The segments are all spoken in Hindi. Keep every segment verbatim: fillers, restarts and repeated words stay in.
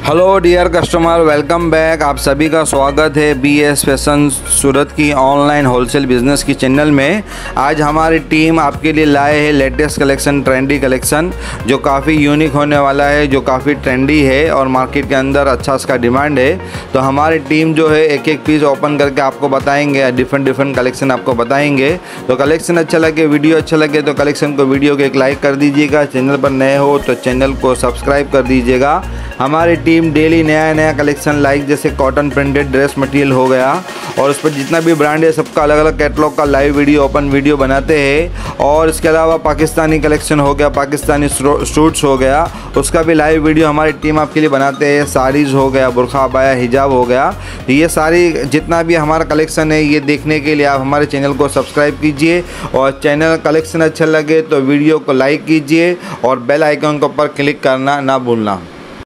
Hello dear customer, welcome back. आप सभी का स्वागत है बी एस फैशन सूरत की ऑनलाइन होलसेल बिज़नेस की चैनल में। आज हमारी टीम आपके लिए लाए है लेटेस्ट कलेक्शन, ट्रेंडी कलेक्शन जो काफ़ी यूनिक होने वाला है, जो काफ़ी ट्रेंडी है और मार्केट के अंदर अच्छा इसका डिमांड है। तो हमारी टीम जो है एक एक पीस ओपन करके आपको बताएंगे, डिफरेंट डिफरेंट कलेक्शन आपको बताएंगे। तो कलेक्शन अच्छा लगे, वीडियो अच्छा लगे तो कलेक्शन को वीडियो को एक लाइक कर दीजिएगा। चैनल पर नए हो तो चैनल को सब्सक्राइब कर दीजिएगा। हमारी टीम डेली नया नया कलेक्शन लाइक जैसे कॉटन प्रिंटेड ड्रेस मटेरियल हो गया और उस पर जितना भी ब्रांड है सबका अलग अलग कैटलॉग का लाइव वीडियो, ओपन वीडियो बनाते हैं। और इसके अलावा पाकिस्तानी कलेक्शन हो गया, पाकिस्तानी सूट्स हो गया, उसका भी लाइव वीडियो हमारी टीम आपके लिए बनाते हैं। साड़ीज़ हो गया, बुरखा, अबाया, हिजाब हो गया। तो ये सारी जितना भी हमारा कलेक्शन है ये देखने के लिए आप हमारे चैनल को सब्सक्राइब कीजिए और चैनल कलेक्शन अच्छा लगे तो वीडियो को लाइक कीजिए और बेल आइकन के ऊपर क्लिक करना ना भूलना।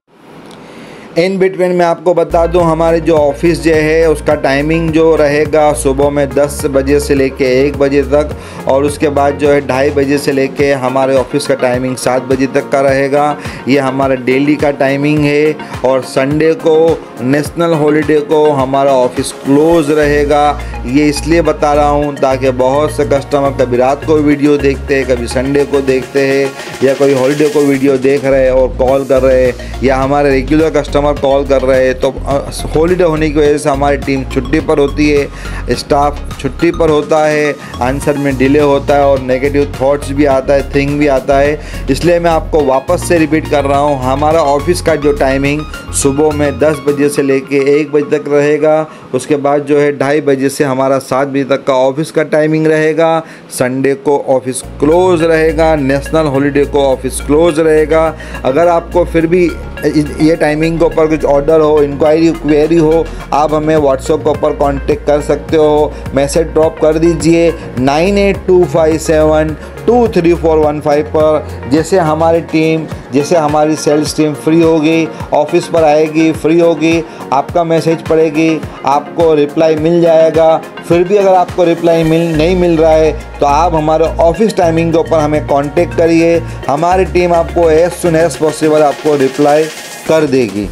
इन बिटवीन मैं आपको बता दूं, हमारे जो ऑफिस जो है उसका टाइमिंग जो रहेगा सुबह में दस बजे से लेके एक बजे तक, और उसके बाद जो है ढाई बजे से लेके हमारे ऑफिस का टाइमिंग सात बजे तक का रहेगा। ये हमारा डेली का टाइमिंग है। और संडे को, नेशनल हॉलीडे को हमारा ऑफिस क्लोज रहेगा। ये इसलिए बता रहा हूँ ताकि बहुत से कस्टमर कभी रात को वीडियो देखते हैं, कभी संडे को देखते हैं, या कोई हॉलीडे को वीडियो देख रहे हैं और कॉल कर रहे हैं, या हमारे रेगुलर कस्टमर कॉल कर रहे हैं। तो हॉलीडे होने की वजह से हमारी टीम छुट्टी पर होती है, स्टाफ छुट्टी पर होता है, आंसर में डिले होता है और नेगेटिव थॉट्स भी आता है, थिंक भी आता है। इसलिए मैं आपको वापस से रिपीट कर रहा हूँ, हमारा ऑफिस का जो टाइमिंग सुबह में दस बजे से लेके एक बजे तक रहेगा। उसके बाद जो है ढाई बजे से हमारा सात बजे तक का ऑफिस का टाइमिंग रहेगा। संडे को ऑफिस क्लोज रहेगा, नेशनल हॉलीडे को ऑफिस क्लोज रहेगा। अगर आपको फिर भी ये टाइमिंग के ऊपर कुछ ऑर्डर हो, इंक्वायरी, क्वेरी हो, आप हमें व्हाट्सएप के ऊपर कांटेक्ट कर सकते हो। मैसेज ड्रॉप कर दीजिए nine eight two five seven two three four one five पर। जैसे हमारी टीम, जैसे हमारी सेल्स टीम फ्री होगी, ऑफिस पर आएगी, फ्री होगी, आपका मैसेज पड़ेगी, आपको रिप्लाई मिल जाएगा। फिर भी अगर आपको रिप्लाई मिल नहीं मिल रहा है तो आप हमारे ऑफिस टाइमिंग के ऊपर हमें कांटेक्ट करिए। हमारी टीम आपको एज सुन एज पॉसिबल आपको रिप्लाई कर देगी।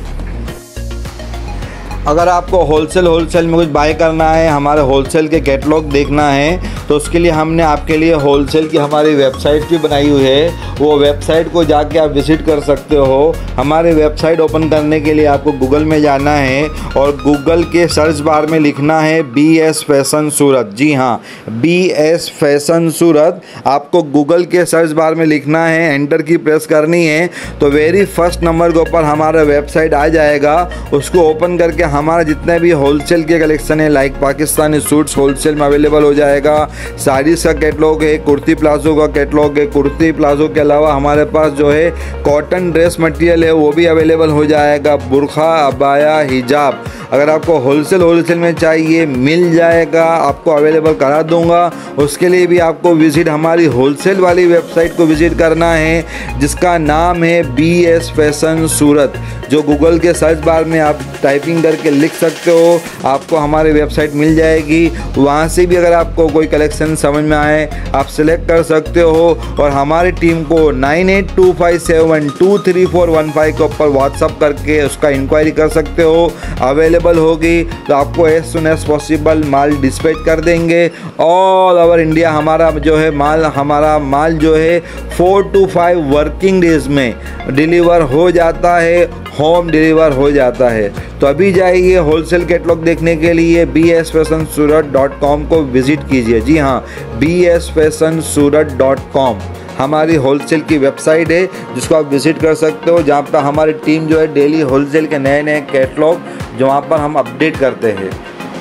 अगर आपको होलसेल होलसेल में कुछ बाय करना है, हमारे होलसेल के कैटलॉग देखना है, तो उसके लिए हमने आपके लिए होलसेल की हमारी वेबसाइट भी बनाई हुई है। वो वेबसाइट को जाके आप विज़िट कर सकते हो। हमारे वेबसाइट ओपन करने के लिए आपको गूगल में जाना है और गूगल के सर्च बार में लिखना है बी एस फैशन सूरत। जी हाँ, बी एस फैशन सूरत आपको गूगल के सर्च बार में लिखना है, एंटर की प्रेस करनी है तो वेरी फर्स्ट नंबर के ऊपर हमारा वेबसाइट आ जाएगा। उसको ओपन करके हमारा जितने भी होलसेल के कलेक्शन है, लाइक पाकिस्तानी सूट्स होलसेल में अवेलेबल हो जाएगा, साड़ीज़ का कैटलॉग है, कुर्ती प्लाजो का कैटलॉग है। कुर्ती प्लाजो के अलावा हमारे पास जो है कॉटन ड्रेस मटेरियल है वो भी अवेलेबल हो जाएगा। बुरखा, अबाया, हिजाब अगर आपको होलसेल होलसेल में चाहिए मिल जाएगा, आपको अवेलेबल करा दूंगा। उसके लिए भी आपको विज़िट हमारी होलसेल वाली वेबसाइट को विज़िट करना है जिसका नाम है बी एस फैशन सूरत, जो गूगल के सर्च बार में आप टाइपिंग करके लिख सकते हो, आपको हमारी वेबसाइट मिल जाएगी। वहाँ से भी अगर आपको कोई कलेक्शन समझ में आए आप सिलेक्ट कर सकते हो और हमारी टीम को nine eight two five seven two three four one five के ऊपर व्हाट्सअप करके उसका इंक्वायरी कर सकते हो। अवेलेबल होगी तो आपको एज सुन एज पॉसिबल माल डिस्पैच कर देंगे। ऑल ओवर इंडिया हमारा जो है माल हमारा माल जो है four to five working days में डिलीवर हो जाता है, होम डिलीवर हो जाता है। तो अभी जाइए होलसेल कैटलॉग देखने के लिए B S fashion Surat dot com को विज़िट कीजिए। जी हाँ, B S fashion Surat dot com हमारी होलसेल की वेबसाइट है जिसको आप विज़िट कर सकते हो, जहाँ पर हमारी टीम जो है डेली होलसेल के नए नए कैटलॉग जो वहाँ पर हम अपडेट करते हैं।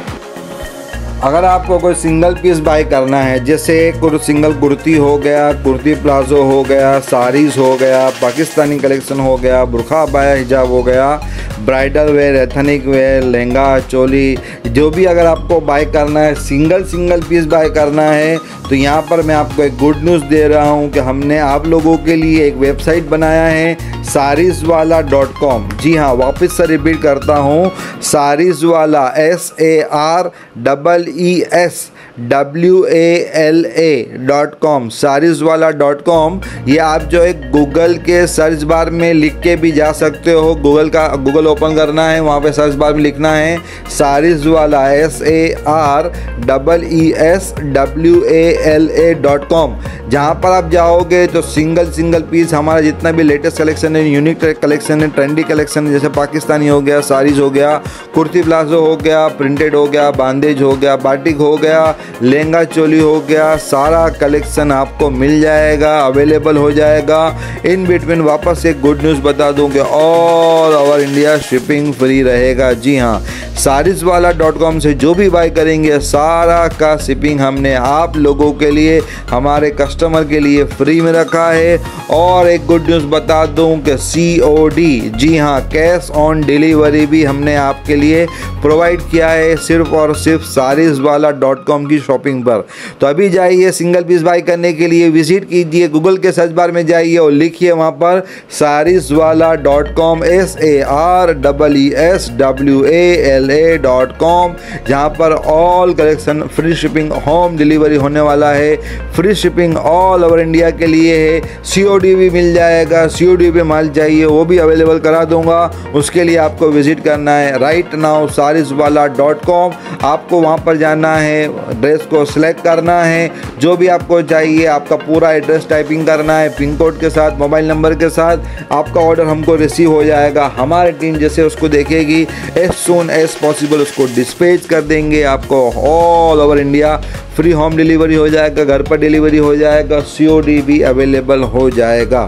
अगर आपको कोई सिंगल पीस बाय करना है, जैसे सिंगल कुर्ती हो गया, कुर्ती प्लाजो हो गया, साड़ीज़ हो गया, पाकिस्तानी कलेक्शन हो गया, बुरखा, अबाया, हिजाब हो गया, bridal wear, ethnic wear, lehenga, choli, जो भी अगर आपको बाय करना है, सिंगल सिंगल पीस बाय करना है, तो यहाँ पर मैं आपको एक गुड न्यूज़ दे रहा हूँ कि हमने आप लोगों के लिए एक वेबसाइट बनाया है सारीज़ वाला डॉट कॉम। जी हाँ, वापस से रिपीट करता हूँ, sarees wala, S A R double E S W A L A dot com sarees वाला डॉट कॉम। ये आप जो है गूगल के सर्च बार में लिख के भी जा सकते हो। गूगल का गूगल ओपन करना है, वहाँ पे सर्च बार में लिखना है sarees wala S A R double E S W A L A dot com. जहाँ पर आप जाओगे तो सिंगल सिंगल पीस हमारा जितना भी लेटेस्ट कलेक्शन है, यूनिक कलेक्शन है, ट्रेंडी कलेक्शन है, जैसे पाकिस्तानी हो गया, साड़ीज़ हो गया, कुर्ती प्लाजो हो गया, प्रिंटेड हो गया, बांदेज हो गया, बाटिक हो गया, लहंगा चोली हो गया, सारा कलेक्शन आपको मिल जाएगा, अवेलेबल हो जाएगा। इन बिटवीन वापस एक गुड न्यूज़ बता दूं कि all over India shipping free रहेगा। जी हाँ, सारिस वाला डॉट कॉम से जो भी बाय करेंगे सारा का शिपिंग हमने आप लोगों के लिए, हमारे कस्टमर के लिए फ्री में रखा है। और एक गुड न्यूज़ बता दूं कि सी ओ डी, जी हाँ, कैश ऑन डिलीवरी भी हमने आपके लिए प्रोवाइड किया है, सिर्फ और सिर्फ सारिस वाला डॉट कॉम की शॉपिंग पर। तो अभी जाइए सिंगल पीस बाय करने के लिए विजिट कीजिए, गूगल के सर्च बार में जाइए और लिखिए वहाँ पर सारिस वाला dot com, S A R double E S W A L A dot com, जहाँ पर all collection free shipping, home delivery होने वाला है, free shipping all over India के लिए है। सी ओ डी भी मिल जाएगा, सी ओ डी पे माल चाहिए वो भी अवेलेबल करा दूंगा। उसके लिए आपको विजिट करना है राइट नाउ सारिस वाला डॉट कॉम। आपको वहाँ पर जाना है, ड्रेस को सिलेक्ट करना है, जो भी आपको चाहिए, आपका पूरा एड्रेस टाइपिंग करना है पिन कोड के साथ, मोबाइल नंबर के साथ। आपका ऑर्डर हमको रिसीव हो जाएगा, हमारी टीम जैसे उसको देखेगी एज सून एज पॉसिबल उसको डिस्पैच कर देंगे। आपको all over India free home delivery हो जाएगा, घर पर डिलीवरी हो जाएगा, सी ओ डी भी अवेलेबल हो जाएगा।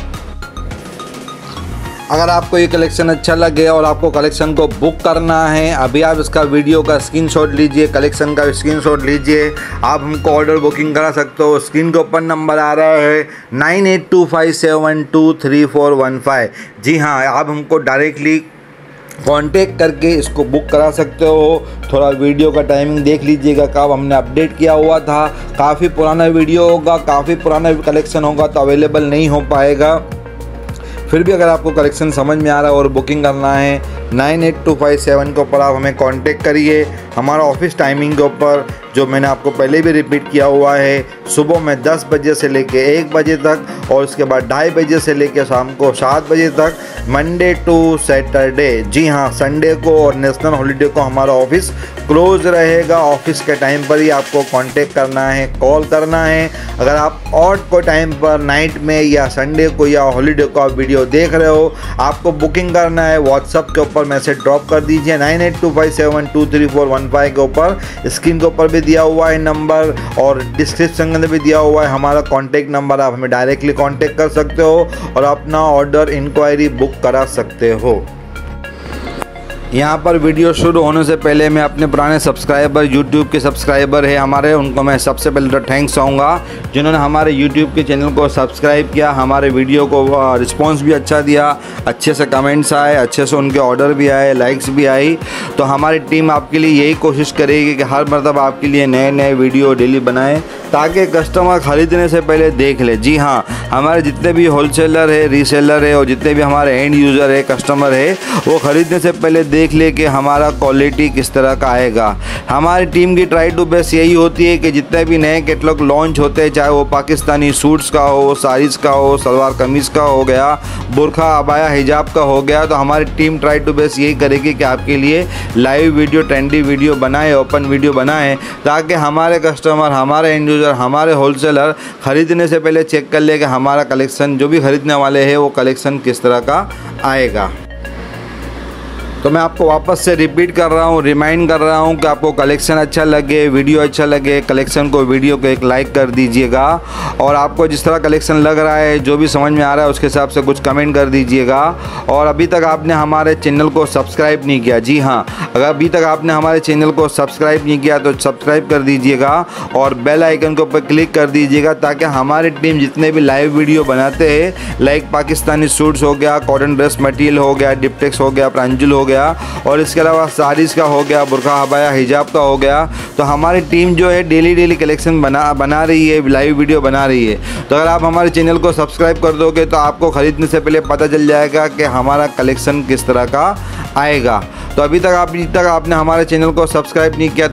अगर आपको ये कलेक्शन अच्छा लगे और आपको कलेक्शन को बुक करना है, अभी आप इसका वीडियो का स्क्रीनशॉट लीजिए, कलेक्शन का स्क्रीनशॉट लीजिए, आप हमको ऑर्डर बुकिंग करा सकते हो। स्क्रीन के ऊपर नंबर आ रहा है nine eight two five seven two three four one five. जी हाँ, आप हमको डायरेक्टली कांटेक्ट करके इसको बुक करा सकते हो। थोड़ा वीडियो का टाइमिंग देख लीजिएगा, कब हमने अपडेट किया हुआ था, काफ़ी पुराना वीडियो होगा, काफ़ी पुराना कलेक्शन होगा तो अवेलेबल नहीं हो पाएगा। फिर भी अगर आपको कलेक्शन समझ में आ रहा है और बुकिंग करना है, nine eight two five seven के ऊपर आप हमें कांटेक्ट करिए। हमारा ऑफिस टाइमिंग के ऊपर जो मैंने आपको पहले भी रिपीट किया हुआ है, सुबह में दस बजे से लेके एक बजे तक और उसके बाद ढाई बजे से लेके शाम को सात बजे तक, मंडे टू सैटरडे। जी हाँ, संडे को और नेशनल हॉलीडे को हमारा ऑफिस क्लोज रहेगा। ऑफिस के टाइम पर ही आपको कांटेक्ट करना है, कॉल करना है। अगर आप ऑड को टाइम पर, नाइट में या संडे को या हॉलीडे को आप वीडियो देख रहे हो, आपको बुकिंग करना है, व्हाट्सअप के ऊपर मैसेज ड्रॉप कर दीजिए nine eight two five seven two three four one five के ऊपर। स्क्रीन के ऊपर भी दिया हुआ है नंबर और डिस्क्रिप्शन के अंदर भी दिया हुआ है हमारा कॉन्टैक्ट नंबर। आप हमें डायरेक्टली कॉन्टैक्ट कर सकते हो और अपना ऑर्डर इंक्वायरी बुक करा सकते हो। यहाँ पर वीडियो शुरू होने से पहले मैं अपने पुराने सब्सक्राइबर, यूट्यूब के सब्सक्राइबर है हमारे, उनको मैं सबसे पहले तो थैंक्स कहूँगा जिन्होंने हमारे यूट्यूब के चैनल को सब्सक्राइब किया, हमारे वीडियो को रिस्पांस भी अच्छा दिया, अच्छे से कमेंट्स आए, अच्छे से उनके ऑर्डर भी आए, लाइक्स भी आई। तो हमारी टीम आपके लिए यही कोशिश करेगी कि हर मरतबा आपके लिए नए नए वीडियो डेली बनाए ताकि कस्टमर ख़रीदने से पहले देख ले। जी हाँ, हमारे जितने भी होलसेलर है, रीसेलर है और जितने भी हमारे एंड यूज़र है, कस्टमर है, वो ख़रीदने से पहले देख ले कि हमारा क्वालिटी किस तरह का आएगा। हमारी टीम की ट्राई टू बेस्ट यही होती है कि जितने भी नए कैटलॉग लॉन्च होते हैं, चाहे वो पाकिस्तानी सूट्स का हो, साड़ीज़ का हो, सलवार कमीज़ का हो गया, बुरखा, अबाया, हिजाब का हो गया, तो हमारी टीम ट्राई टू बेस्ट यही करेगी कि आपके लिए लाइव वीडियो, ट्रेंडी वीडियो बनाए, ओपन वीडियो बनाएं ताकि हमारे कस्टमर, हमारे एंड यूज़र, हमारे होलसेलर ख़रीदने से पहले चेक कर ले कि हमारा कलेक्शन, जो भी ख़रीदने वाले हैं, वो कलेक्शन किस तरह का आएगा। तो मैं आपको वापस से रिपीट कर रहा हूँ, रिमाइंड कर रहा हूँ कि आपको कलेक्शन अच्छा लगे, वीडियो अच्छा लगे, कलेक्शन को, वीडियो को एक लाइक कर दीजिएगा और आपको जिस तरह कलेक्शन लग रहा है, जो भी समझ में आ रहा है, उसके हिसाब से कुछ कमेंट कर दीजिएगा। और अभी तक आपने हमारे चैनल को सब्सक्राइब नहीं किया, जी हाँ, अगर अभी तक आपने हमारे चैनल को सब्सक्राइब नहीं किया तो सब्सक्राइब कर दीजिएगा और बेल आइकन के ऊपर क्लिक कर दीजिएगा ताकि हमारी टीम जितने भी लाइव वीडियो बनाते हैं, लाइक पाकिस्तानी सूट्स हो गया, कॉटन ड्रेस मटेरियल हो गया, डिप्टेक्स हो गया, प्रांजुल हो गया और इसके अलावा साड़ीज़ का हो गया, बुरखा, हबाया, हिजाब का हो गया, तो हमारी टीम जो है डेली डेली कलेक्शन बना बना रही है, लाइव वीडियो बना रही है। तो अगर आप हमारे चैनल को सब्सक्राइब कर दोगे तो आपको ख़रीदने से पहले पता चल जाएगा कि हमारा कलेक्शन किस तरह का आएगा। तो अभी तक आप अभी तक आपने हमारे चैनल को सब्सक्राइब नहीं किया